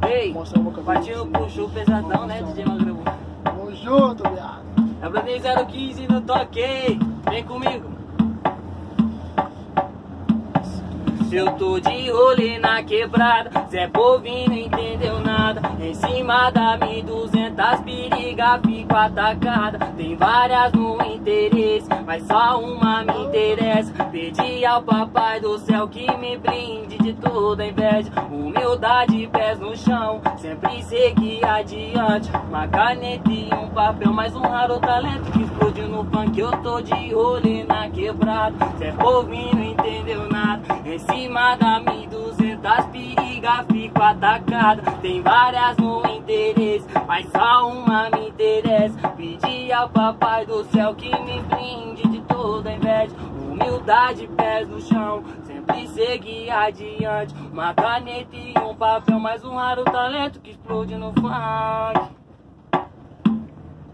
Ei, partiu, puxou pesadão, né, DJ Magrão? Tamo junto, viado. É Brother 015 no toque, vem comigo. Se eu tô de rolê na quebrada, Zé Povinho não entendeu nada. Em cima da 1200 periga, fico atacada. Tem várias no interesse, mas só uma me interessa. Pedi ao papai do céu que me blinde de toda inveja. Humildade, pés no chão, sempre seguir adiante. Uma caneta e um papel, mais um raro talento que explode no funk. Eu tô de rolê na quebrada, Zé Povinho não entendeu nada. Em cima da 1200 periga, fico atacada. Tem várias no interesse, mas só uma me interessa. Pedi ao papai do céu que me blinde de toda inveja. Humildade, pés no chão, sempre seguir adiante. Uma caneta e um papel, mais um raro talento que explode no funk.